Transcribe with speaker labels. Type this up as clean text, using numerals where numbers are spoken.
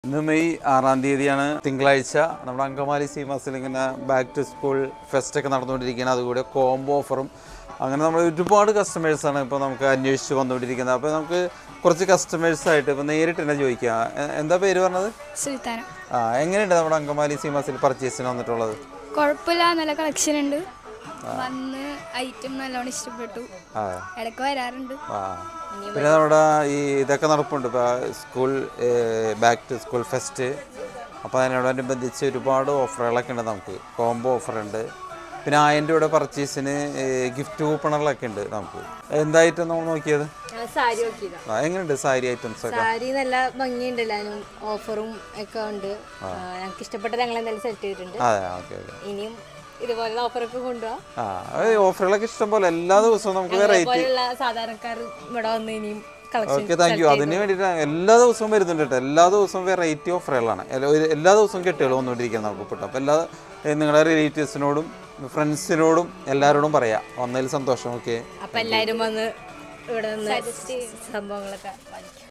Speaker 1: ഇന്ന് മെയ് 6-ാം തീയതിയാണ്, തിങ്കളാഴ്ച. നമ്മുടെ അങ്കമാലി സീമാസിൽ ഇങ്ങനെ ബാക്ക് ടു സ്കൂൾ ഫെസ്റ്റ് ഒക്കെ നടന്നുകൊണ്ടിരിക്കുകയാണ്. അതുകൂടെ കോംബോ ഓഫറും അങ്ങനെ നമ്മൾ ഒരുപാട് കസ്റ്റമേഴ്സാണ് ഇപ്പോൾ നമുക്ക് അന്വേഷിച്ച് വന്നുകൊണ്ടിരിക്കുന്നത്. അപ്പോൾ നമുക്ക് കുറച്ച് കസ്റ്റമേഴ്സായിട്ട് ഇപ്പോൾ നേരിട്ട് തന്നെ ചോദിക്കുക. എന്താ പേര് പറഞ്ഞത്?
Speaker 2: സുൽത്താന.
Speaker 1: എങ്ങനെയുണ്ട് നമ്മുടെ അങ്കമാലി സീമാസിൽ പർച്ചേസിന് വന്നിട്ടുള്ളത്?
Speaker 2: കുഴപ്പമില്ല, നല്ല കളക്ഷൻ ഉണ്ട്. വന്ന് ഐറ്റം നല്ലോണം ഇഷ്ടപ്പെട്ടു, ഇടയ്ക്ക് വരാറുണ്ട്.
Speaker 1: പിന്നെ നമ്മുടെ ഈ ഇതൊക്കെ നടപ്പുണ്ട്, ഇപ്പോൾ school back to school fest. അപ്പോൾ അതിനോടനുബന്ധിച്ച് ഒരുപാട് ഓഫറുകളൊക്കെ ഉണ്ട്. നമുക്ക് കോംബോ ഓഫറുണ്ട്. പിന്നെ 1000 രൂപയുടെ പർച്ചേസിന് ഗിഫ്റ്റ് കൂപ്പണുകളൊക്കെ ഉണ്ട്. നമുക്ക് എന്തായിട്ടും നമ്മൾ നോക്കിയത്
Speaker 3: സാരി
Speaker 1: എങ്ങനെയുണ്ട് സാരി ഐറ്റംസ് ഒക്കെ?
Speaker 3: സാരി നല്ല ഭംഗിയുണ്ടല്ലോ, ഓഫറും ഒക്കെ ഉണ്ട്. ഞങ്ങൾക്ക് ഇഷ്ടപ്പെട്ടത് ഞങ്ങൾ എന്തായാലും സെലക്ട് ചെയ്തിട്ടുണ്ട്.
Speaker 1: അതെ, ഓക്കെ ഓക്കെ.
Speaker 3: ഇനിയും ഇതുപോലുള്ള ഓഫറൊക്കെ കൊണ്ടുപോകാം.
Speaker 1: ഓഫറുകളൊക്കെ ഇഷ്ടം പോലെ എല്ലാ ദിവസവും നമുക്ക് വെറൈറ്റി
Speaker 3: സാധാരണക്കാർ ഇവിടെ വന്ന് ഇനിയും
Speaker 1: ഓക്കെ, താങ്ക് യു. അതിന് വേണ്ടിയിട്ടാണ് എല്ലാ ദിവസവും വരുന്നുണ്ട് കേട്ടോ. എല്ലാ ദിവസവും വെറൈറ്റി ഓഫറുകളാണ്. എല്ലാ ദിവസവും കെട്ടുകൾ വന്നുകൊണ്ടിരിക്കുന്നത് നമുക്ക് കിട്ടും. അപ്പോൾ നിങ്ങളുടെ റിലേറ്റീവ്സിനോടും ഫ്രണ്ട്സിനോടും എല്ലാവരോടും പറയാം, വന്നതിൽ സന്തോഷം. ഓക്കെ,
Speaker 3: അപ്പം എല്ലാവരും വന്ന് ഇവിടെ നിന്ന് സംഭവങ്ങളൊക്കെ